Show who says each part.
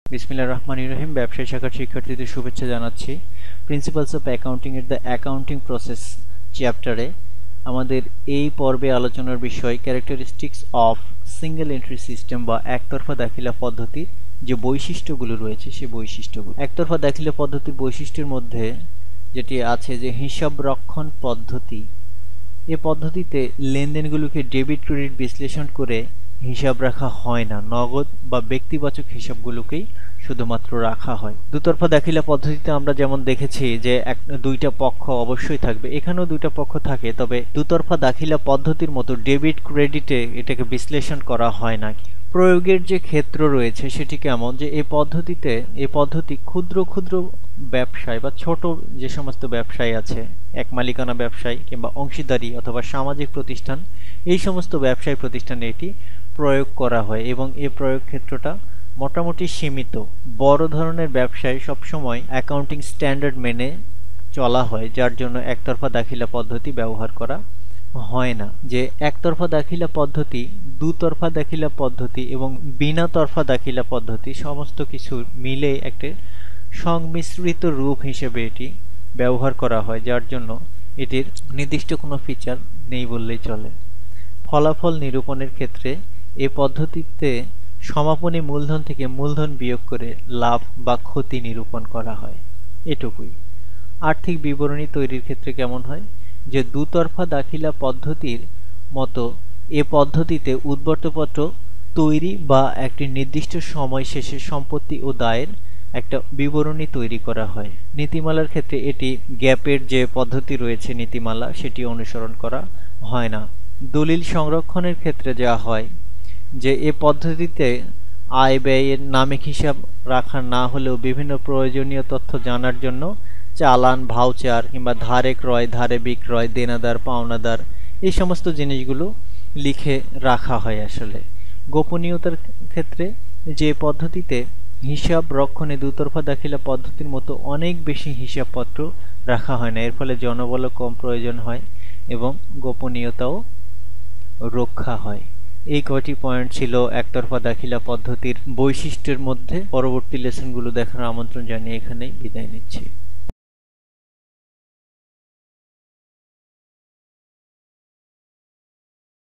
Speaker 1: বিসমিল্লাহির রহমানির রহিম। ব্যবসায় শাখার শিক্ষার্থীদের শুভেচ্ছা জানাচ্ছি। প্রিন্সিপালস অফ অ্যাকাউন্টিং এর দ্য অ্যাকাউন্টিং প্রসেস চ্যাপ্টারে আমাদের এই পর্বে আলোচনার বিষয় characteristics of single entry system বা একতরফা দাখিলা পদ্ধতির যে বৈশিষ্ট্যগুলো রয়েছে সেই বৈশিষ্ট্যগুলো। একতরফা দাখিলা পদ্ধতির বৈশিষ্ট্যের মধ্যে যেটি আছে যে হিসাব রক্ষণ পদ্ধতি। এ পদ্ধতিতে লেনদেনগুলোকে ডেবিট ক্রেডিট বিশ্লেষণ করে হিসাব রাখা হয় না, নগদ বা ব্যক্তিবাচক হিসাবগুলোকেই শুধুমাত্র রাখা হয়। দুতরফা দাখিলা পদ্ধতিতে আমরা যেমন দেখেছি যে দুইটা পক্ষ অবশ্যই থাকবে, এখানেও দুইটা পক্ষ থাকে, তবে দুতরফা দাখিলা পদ্ধতির মতো ডেবিট ক্রেডিটে এটাকে বিশ্লেষণ করা হয় না। প্রয়োগের যে ক্ষেত্র রয়েছে সেটি কেমন, যে এই পদ্ধতি ক্ষুদ্র ক্ষুদ্র ব্যবসায় বা ছোট যে সমস্ত ব্যবসায়ী আছে, এক মালিকানা ব্যবসায়ী কিংবা অংশীদারি অথবা সামাজিক প্রতিষ্ঠান, এই সমস্ত ব্যবসায়ী প্রতিষ্ঠানে এটি প্রয়োগ করা হয় এবং এই প্রয়োগ ক্ষেত্রটা মোটামুটি সীমিত। বড় ধরনের ব্যবসায় সবসময় অ্যাকাউন্টিং স্ট্যান্ডার্ড মেনে চলা হয়, যার জন্য একতরফা দাখিলা পদ্ধতি ব্যবহার করা হয় না। যে একতরফা দাখিলা পদ্ধতি, দুতরফা দাখিলা পদ্ধতি এবং বিনা তরফা দাখিলা পদ্ধতি সমস্ত কিছু মিলে একটা সংমিশ্রিত রূপ হিসেবে এটি ব্যবহার করা হয়, যার জন্য এটির নির্দিষ্ট কোনো ফিচার নেই বললেই চলে। ফলাফল নিরূপণের ক্ষেত্রে এ পদ্ধতিতে সমাপনী মূলধন থেকে মূলধন বিয়োগ করে লাভ বা ক্ষতি নিরূপণ করা হয়, এটুকুই। আর্থিক বিবরণী তৈরির ক্ষেত্রে কেমন হয়, যে দুতরফা দাখিলা পদ্ধতির মতো এ পদ্ধতিতে উদ্বর্তপত্র তৈরি বা একটি নির্দিষ্ট সময় শেষে সম্পত্তি ও দায়ের একটা বিবরণী তৈরি করা হয়। নীতিমালার ক্ষেত্রে এটি গ্যাপের যে পদ্ধতি রয়েছে নীতিমালা, সেটি অনুসরণ করা হয় না। দলিল সংরক্ষণের ক্ষেত্রে যা হয়, যে এ পদ্ধতিতে আয় ব্যয়ের নামিক হিসাব রাখা না হলেও বিভিন্ন প্রয়োজনীয় তথ্য জানার জন্য চালান, ভাউচার কিংবা ধারে ক্রয়, ধারে বিক্রয়, দেনাদার, পাওনাদার, এই সমস্ত জিনিসগুলো লিখে রাখা হয়। আসলে গোপনীয়তার ক্ষেত্রে যে পদ্ধতিতে হিসাব রক্ষণে দুতরফা দাখিলা পদ্ধতির মতো অনেক বেশি হিসাবপত্র রাখা হয় না, এর ফলে জনবলও কম প্রয়োজন হয় এবং গোপনীয়তাও রক্ষা হয়। এই কয়টি পয়েন্ট ছিল একতরফা দাখিলা পদ্ধতির বৈশিষ্ট্যের মধ্যে। পরবর্তী লেসনগুলো দেখার আমন্ত্রণ জানিয়ে এখানেই বিদায় নিচ্ছি।